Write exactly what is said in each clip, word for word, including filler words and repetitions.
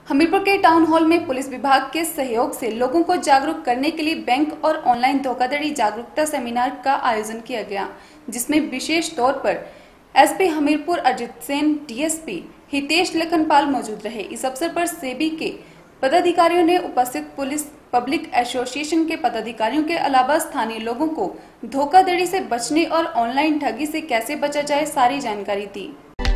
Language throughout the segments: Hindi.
हमीरपुर के टाउन हॉल में पुलिस विभाग के सहयोग से लोगों को जागरूक करने के लिए बैंक और ऑनलाइन धोखाधड़ी जागरूकता सेमिनार का आयोजन किया गया, जिसमें विशेष तौर पर एसपी हमीरपुर अजित सेन, डीएसपी हितेश लखनपाल मौजूद रहे। इस अवसर पर सेबी के पदाधिकारियों ने उपस्थित पुलिस पब्लिक एसोसिएशन के पदाधिकारियों के अलावा स्थानीय लोगों को धोखाधड़ी से बचने और ऑनलाइन ठगी से कैसे बचा जाए सारी जानकारी दी।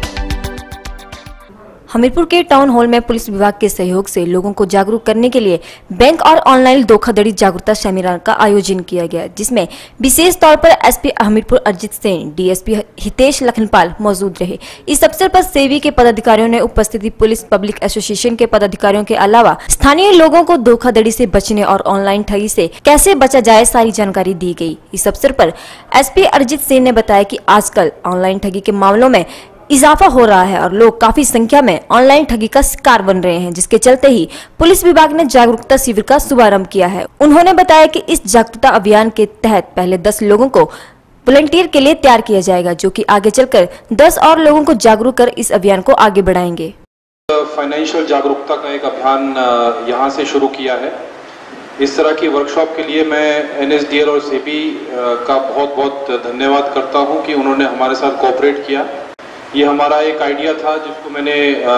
हमीरपुर के टाउन हॉल में पुलिस विभाग के सहयोग से लोगों को जागरूक करने के लिए बैंक और ऑनलाइन धोखाधड़ी जागरूकता सेमिनार का आयोजन किया गया, जिसमें विशेष तौर पर एसपी हमीरपुर अजित सेन, डीएसपी हितेश लखनपाल मौजूद रहे। इस अवसर पर सेबी के पदाधिकारियों ने उपस्थिति पुलिस पब्लिक एसोसिएशन के पदाधिकारियों के अलावा स्थानीय लोगों को धोखाधड़ी से बचने और ऑनलाइन ठगी से कैसे बचा जाए सारी जानकारी दी गई। इस अवसर पर एसपी अजित सेन ने बताया कि आजकल ऑनलाइन ठगी के मामलों में इजाफा हो रहा है और लोग काफी संख्या में ऑनलाइन ठगी का शिकार बन रहे हैं, जिसके चलते ही पुलिस विभाग ने जागरूकता शिविर का शुभारंभ किया है। उन्होंने बताया कि इस जागरूकता अभियान के तहत पहले दस लोगों को वॉलंटियर के लिए तैयार किया जाएगा, जो कि आगे चलकर दस और लोगों को जागरूक कर इस अभियान को आगे बढ़ाएंगे। फाइनेंशियल जागरूकता का एक अभियान यहाँ से शुरू किया है। इस तरह की वर्कशॉप के लिए मैं एनएसडीएल और सेबी का बहुत बहुत धन्यवाद करता हूँ कि उन्होंने हमारे साथ कोऑपरेट किया। ये हमारा एक आइडिया था जिसको मैंने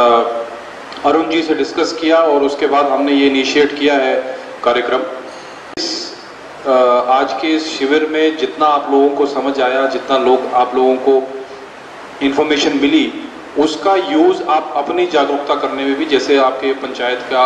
अरुण जी से डिस्कस किया और उसके बाद हमने ये इनिशिएट किया है कार्यक्रम। इस आ, आज के इस शिविर में जितना आप लोगों को समझ आया, जितना लोग आप लोगों को इन्फॉर्मेशन मिली, उसका यूज़ आप अपनी जागरूकता करने में भी, जैसे आपके पंचायत का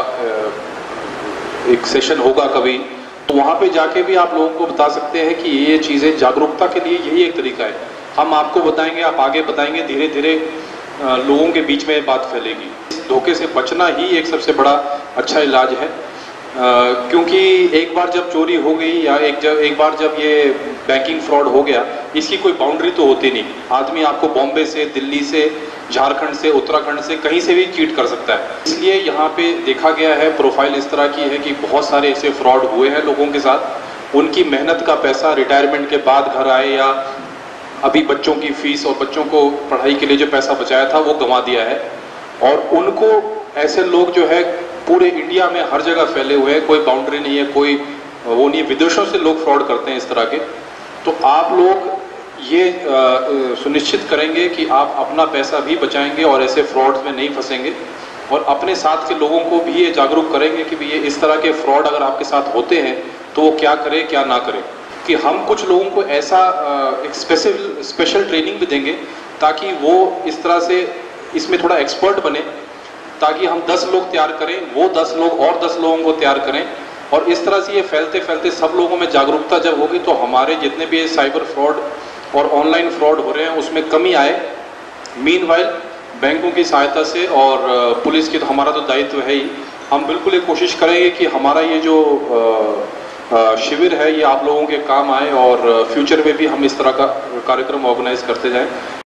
आ, एक सेशन होगा कभी, तो वहाँ पे जाके भी आप लोगों को बता सकते हैं कि ये चीज़ें जागरूकता के लिए यही एक तरीका है। हम आपको बताएंगे, आप आगे बताएंगे, धीरे धीरे लोगों के बीच में बात फैलेगी। इस धोखे से बचना ही एक सबसे बड़ा अच्छा इलाज है, आ, क्योंकि एक बार जब चोरी हो गई या एक जब एक बार जब ये बैंकिंग फ्रॉड हो गया, इसकी कोई बाउंड्री तो होती नहीं। आदमी आपको बॉम्बे से, दिल्ली से, झारखंड से, उत्तराखंड से, कहीं से भी चीट कर सकता है। इसलिए यहाँ पे देखा गया है, प्रोफाइल इस तरह की है कि बहुत सारे ऐसे फ्रॉड हुए हैं लोगों के साथ। उनकी मेहनत का पैसा रिटायरमेंट के बाद घर आए या अभी बच्चों की फीस और बच्चों को पढ़ाई के लिए जो पैसा बचाया था वो गंवा दिया है। और उनको ऐसे लोग जो है पूरे इंडिया में हर जगह फैले हुए हैं, कोई बाउंड्री नहीं है, कोई वो नहीं, विदेशों से लोग फ्रॉड करते हैं इस तरह के। तो आप लोग ये सुनिश्चित करेंगे कि आप अपना पैसा भी बचाएंगे और ऐसे फ्रॉड्स में नहीं फंसेंगे, और अपने साथ के लोगों को भी ये जागरूक करेंगे कि ये इस तरह के फ्रॉड अगर आपके साथ होते हैं तो वो क्या करें क्या ना करें। कि हम कुछ लोगों को ऐसा एक स्पेशल स्पेशल ट्रेनिंग भी देंगे ताकि वो इस तरह से इसमें थोड़ा एक्सपर्ट बने, ताकि हम दस लोग तैयार करें, वो दस लोग और दस लोगों को तैयार करें, और इस तरह से ये फैलते फैलते सब लोगों में जागरूकता जब होगी तो हमारे जितने भी साइबर फ्रॉड और ऑनलाइन फ्रॉड हो रहे हैं उसमें कमी आए। मीनवाइल बैंकों की सहायता से और पुलिस की, तो हमारा तो दायित्व है ही, हम बिल्कुल ये कोशिश करेंगे कि हमारा ये जो शिविर है ये आप लोगों के काम आए और फ्यूचर में भी हम इस तरह का कार्यक्रम ऑर्गेनाइज करते जाएं।